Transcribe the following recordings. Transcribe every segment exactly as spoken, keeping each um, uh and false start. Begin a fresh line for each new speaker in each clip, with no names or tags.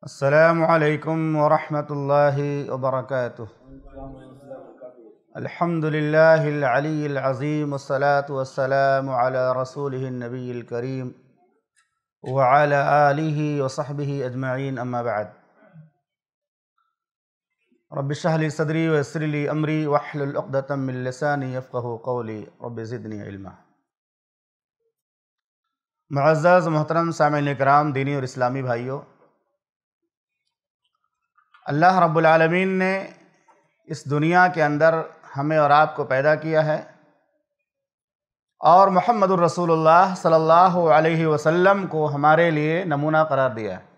السلام علیکم ورحمۃ اللہ وبرکاتہ۔ الحمد للہ العلی العظیم والصلاة والسلام علی رسولہ النبی الکریم وعلی آلہ وصحبہ اجمعین، اما بعد۔ رب اشرح لی صدری ویسر لی امری واحلل عقدۃ من لسانی یفقہوا قولی، رب زدنی علما۔ معزز محترم سامعین اکرام، دینی اور اسلامی بھائیوں، اللہ رب العالمین نے اس دنیا کے اندر ہمیں اور آپ کو پیدا کیا ہے اور محمد الرسول اللہ صلی اللہ علیہ وسلم کو ہمارے لیے نمونہ قرار دیا ہے۔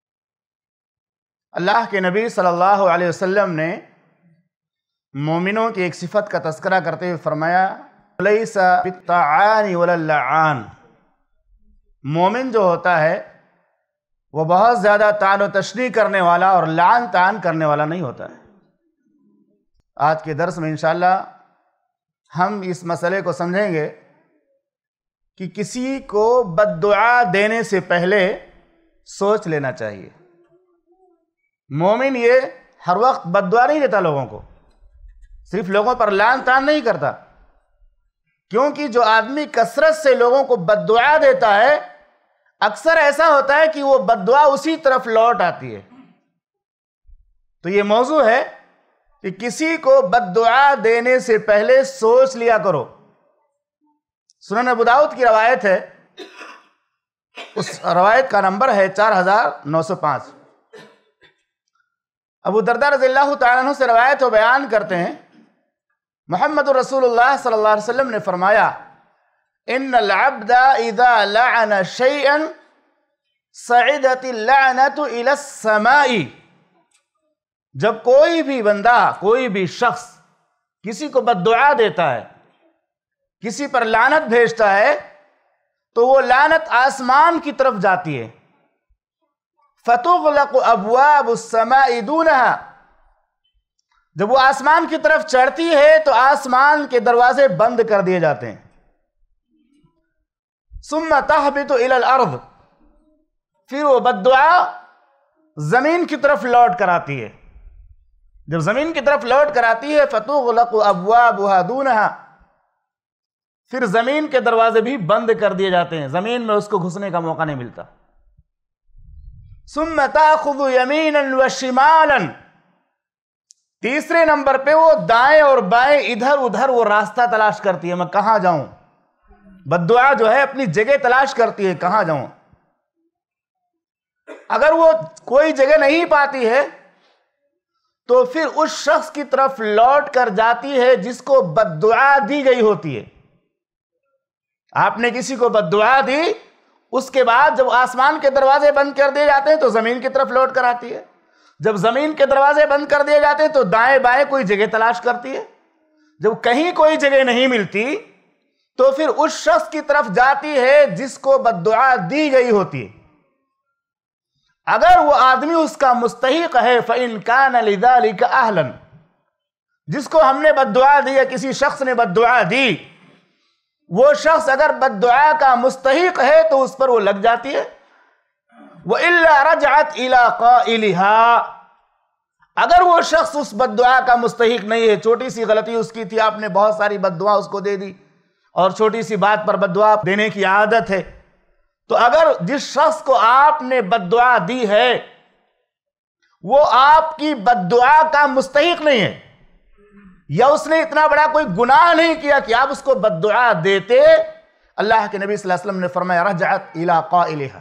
اللہ کے نبی صلی اللہ علیہ وسلم نے مومنوں کی ایک صفت کا تذکرہ کرتے ہوئے فرمایا، لیس بالطعان ولا اللعان۔ مومن جو ہوتا ہے وہ بہت زیادہ طعن و تشنیع کرنے والا اور لعن طعن کرنے والا نہیں ہوتا ہے۔ آج کے درس میں انشاءاللہ ہم اس مسئلے کو سمجھیں گے کہ کسی کو بد دعا دینے سے پہلے سوچ لینا چاہیے۔ مومن یہ ہر وقت بد دعا نہیں دیتا لوگوں کو، صرف لوگوں پر لعن طعن نہیں کرتا، کیونکہ جو آدمی کثرت سے لوگوں کو بد دعا دیتا ہے اکثر ایسا ہوتا ہے کہ وہ بد دعا اسی طرف لوٹ آتی ہے۔ تو یہ موضوع ہے کہ کسی کو بد دعا دینے سے پہلے سوچ لیا کرو۔ سنن ابو داؤد کی روایت ہے، اس روایت کا نمبر ہے چار ہزار نو سو پانچ۔ ابو درداء رضی اللہ تعالیٰ عنہ سے روایت و بیان کرتے ہیں، محمد رسول اللہ صلی اللہ علیہ وسلم نے فرمایا، ان العبد اذا لعن شيئا صعدت اللعنة الى السماء۔ جب کوئی بھی بندہ، کوئی بھی شخص کسی کو بد دعا دیتا ہے، کسی پر لعنت بھیجتا ہے، تو وہ لعنت آسمان کی طرف جاتی ہے۔ فتغلق ابواب السماء دونها۔ جب وہ آسمان کی طرف چڑھتی ہے تو آسمان کے دروازے بند کر دیے جاتے ہیں۔ ثم تهبط الى الارض۔ پھر وہ بد دعا زمین کی طرف لوٹ کر آتی ہے۔ جب زمین کی طرف لوٹ کر آتی ہے فتغلق ابوابها دونها، پھر زمین کے دروازے بھی بند کر دیے جاتے ہیں، زمین میں اس کو گھسنے کا موقع نہیں ملتا۔ ثم تاخذ يمينا وشمالا۔ تیسرے نمبر پہ وہ دائیں اور بائیں ادھر ادھر وہ راستہ تلاش کرتی ہے، میں کہاں جاؤں۔ بد دعا جو ہے اپنی جگہ تلاش کرتی ہے، کہاں جاؤں۔ اگر وہ کوئی جگہ نہیں پاتی ہے تو پھر اس شخص کی طرف لوٹ کر جاتی ہے جس کو بد دعا دی گئی ہوتی ہے۔ آپ نے کسی کو بد دعا دی، اس کے بعد جب آسمان کے دروازے بند کر دیے جاتے ہیں تو زمین کی طرف لوٹ کر آتی ہے۔ جب زمین کے دروازے بند کر دیے جاتے ہیں تو دائیں بائیں کوئی جگہ تلاش کرتی ہے۔ جب کہیں کوئی جگہ نہیں ملتی تو پھر اس شخص کی طرف جاتی ہے جس کو بد دعا دی گئی ہوتی ہے۔ اگر وہ آدمی اس کا مستحق ہے فَإِنْ كَانَ لِذَلِكَ أَهْلًا۔ جس کو ہم نے بد دعا دی یا کسی شخص نے بد دعا دی، وہ شخص اگر بد دعا کا مستحق ہے تو اس پر وہ لگ جاتی ہے۔ وَإِلَّا رَجْعَتْ إِلَىٰ قَائِلِهَا۔ اگر وہ شخص اس بد دعا کا مستحق نہیں ہے، چھوٹی سی غلطی اس کی تھی، آپ نے بہت ساری بد دعا اس کو دے دی اور چھوٹی سی بات پر بد دعا دینے کی عادت ہے، تو اگر جس شخص کو آپ نے بد دعا دی ہے وہ آپ کی بد دعا کا مستحق نہیں ہے، یا اس نے اتنا بڑا کوئی گناہ نہیں کیا کہ آپ اس کو بد دعا دیتے، اللہ کے نبی صلی اللہ علیہ وسلم نے فرمایا رجعت الى قائلها۔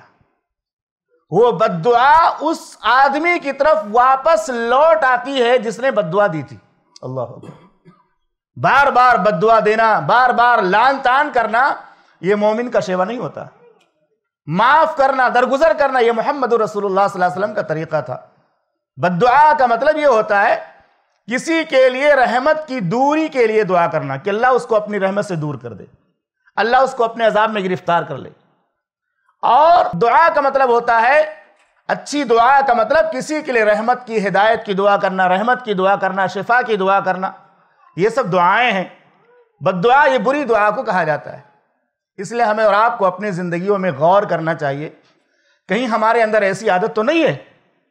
وہ بد دعا اس آدمی کی طرف واپس لوٹ آتی ہے جس نے بد دعا دی تھی۔ اللہ اکبر۔ بار بار بد دعا دینا، بار بار لعن طعن کرنا، یہ مومن کا شیوہ نہیں ہوتا۔ معاف کرنا، درگزر کرنا، یہ محمد رسول اللہ صلی اللہ علیہ وسلم کا طریقہ تھا۔ بد دعا کا مطلب یہ ہوتا ہے کسی کے لیے رحمت کی دوری کے لیے دعا کرنا کہ اللہ اس کو اپنی رحمت سے دور کر دے، اللہ اس کو اپنے عذاب میں گرفتار کر لے۔ اور دعا کا مطلب ہوتا ہے، اچھی دعا کا مطلب کسی کے لیے رحمت کی، ہدایت کی دعا کرنا، رحمت کی دعا کرنا، شفا کی دعا کرنا، یہ سب دعائیں ہیں۔ بد دعا یہ بری دعا کو کہا جاتا ہے۔ اس لیے ہمیں اور آپ کو اپنی زندگیوں میں غور کرنا چاہیے، کہیں ہمارے اندر ایسی عادت تو نہیں ہے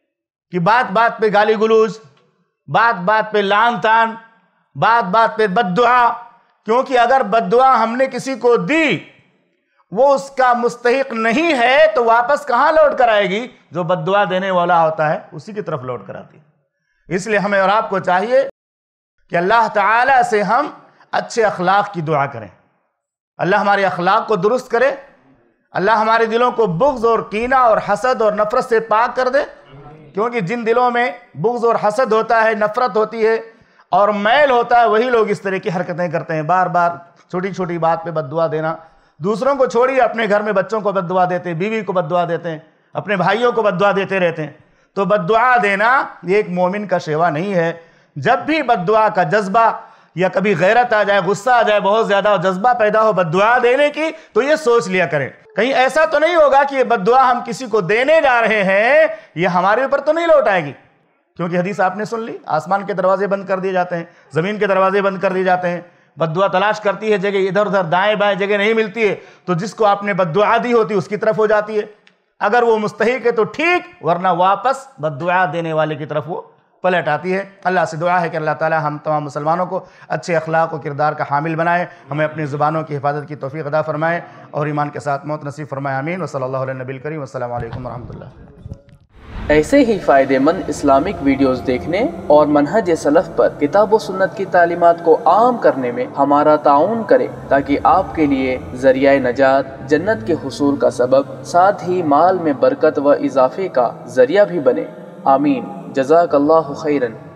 کہ بات بات پہ گالی گلوچ، بات بات پہ لعن طعن، بات بات پہ بد دعا. کیونکہ اگر بد دعا ہم نے کسی کو دی وہ اس کا مستحق نہیں ہے تو واپس کہاں لوٹ کر آئے گی؟ جو بد دعا دینے والا ہوتا ہے اسی کی طرف لوٹ کر آتی ہے. اس لیے ہمیں اور آپ کو چاہیے کہ اللہ تعالیٰ سے ہم اچھے اخلاق کی دعا کریں. اللہ ہمارے اخلاق کو درست کرے، اللہ ہمارے دلوں کو بغض اور کینہ اور حسد اور نفرت سے پاک کر دے. کیونکہ جن دلوں میں بغض اور حسد ہوتا ہے، نفرت ہوتی ہے اور میل ہوتا ہے، وہی لوگ اس طرح کی حرکتیں کرتے ہیں. بار بار چھوٹی چھوٹی بات پہ بد دعا دینا. دوسروں کو چھوڑیے، اپنے گھر میں بچوں کو بد دعا دیتے ہیں، بیوی کو بد دعا دیتے ہیں، اپنے بھائیوں کو بد دعا دیتے رہتے ہیں. تو بد دعا دینا یہ ایک مومن کا شیوا نہیں ہے. جب بھی بد دعا کا جذبہ یا کبھی غیرت آ جائے، غصہ آ جائے، بہت زیادہ جذبہ پیدا ہو بد دعا دینے کی، تو یہ سوچ لیا کریں کہیں ایسا تو نہیں ہوگا کہ یہ بد دعا ہم کسی کو دینے جا رہے ہیں یہ ہمارے اوپر تو نہیں لوٹ آئے گی. کیونکہ حدیث آپ نے سن لی، آسمان کے دروازے بند کر دیے جاتے ہیں، زمین کے دروازے بند کر دیے جاتے ہیں. بد دعا تلاش کرتی ہے جگہ ادھر ادھر دائیں بائیں جگہ نہیں ملتی ہے، تو جس کو آپ نے بد دعا دی ہوتی اس کی طرف ہو جاتی ہے. اگر وہ مستحق ہے تو ٹھیک، ورنہ واپس بد دعا دینے والے کی طرف وہ پلٹ آتی ہے. اللہ سے دعا ہے کہ اللہ تعالی ہم تمام مسلمانوں کو اچھے اخلاق و کردار کا حامل بنائے، ہمیں اپنی زبانوں کی حفاظت کی توفیق عطا فرمائے اور ایمان کے ساتھ موت نصیب فرمائے. آمین. وصلی اللہ علیہ نبی الکریم. والسلام علیکم ورحمۃ اللہ.
ایسے ہی فائدہ مند اسلامک ویڈیوز دیکھنے اور منہج سلف پر کتاب و سنت کی تعلیمات کو عام کرنے میں ہمارا تعاون کریں تاکہ آپ کے لیے ذریعہ نجات، جنت کے حصول کا سبب، ساتھ ہی مال میں برکت و اضافے کا ذریعہ بھی بنے. آمین. جزاک اللہ خیرن.